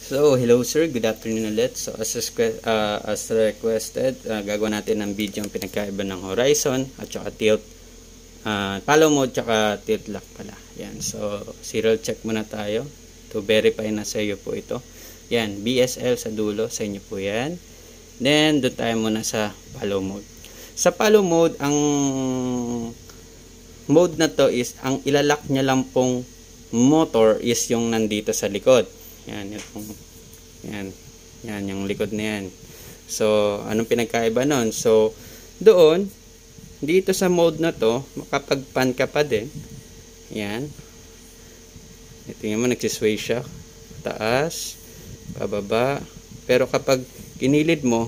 So, hello sir, good afternoon ulit. So, as requested, gagawa natin ng video ang pinagkaiba ng horizon at saka tilt, follow mode tsaka tilt lock pala. Yan, so serial check muna tayo to verify na sa iyo po ito. Yan, BSL sa dulo, sa inyo po yan. Then, doon tayo muna sa follow mode. Sa follow mode, ang mode na to is, ang ilalak niya lang pong motor is yung nandito sa likod. Yan, yan yung likod na yan. So, anong pinagkaiba nun? So, doon, dito sa mode na to, makapag-pan ka pa din. Yan. Tingnan mo, nagsisway siya. Taas, pababa. Pero kapag kinilid mo,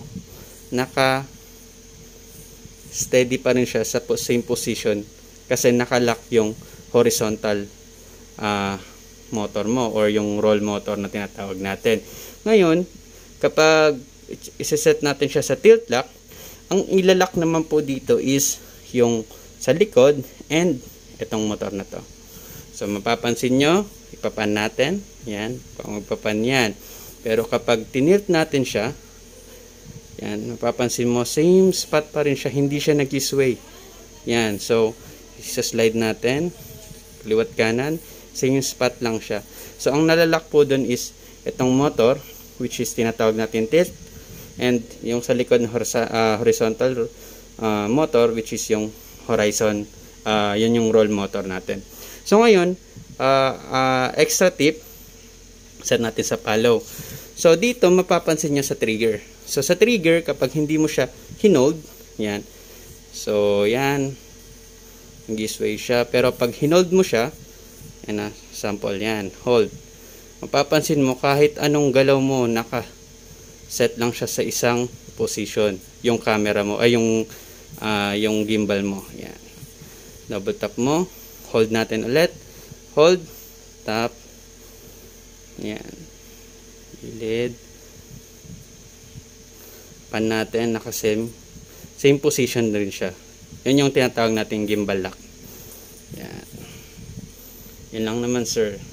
naka-steady pa rin siya sa same position kasi nakalock yung horizontal motor mo or yung roll motor na tinatawag natin. Ngayon, kapag isa-set natin siya sa tilt lock, ang ilalak naman po dito is yung sa likod and itong motor na to. So, mapapansin nyo, ipapan natin. Yan, magpapan yan. Pero kapag tinilt natin siya, yan, mapapansin mo, same spot pa rin siya. Hindi siya nag-sway. Yan, so, isa-slide natin. Liwat kanan. Same spot lang siya. So, ang nalalak po dun is itong motor, which is tinatawag natin tilt, and yung sa likod na horizontal motor, which is yung horizon, yun yung roll motor natin. So, ngayon, extra tip, set natin sa follow. So, dito, mapapansin nyo sa trigger. So, sa trigger, kapag hindi mo siya hinold, yan. So, yan. Nag-sway siya. Pero, pag hinold mo siya, yan na, sample yan, hold. Mapapansin mo kahit anong galaw mo, naka-set lang siya sa isang position. Yung camera mo, ay yung gimbal mo. Yan. Double tap mo, hold natin ulit. Hold, tap. Yan. Gilid. Pan natin, naka-same position rin siya. Yan yung tinatawag natin gimbal lock. Yan. Yan lang naman, sir.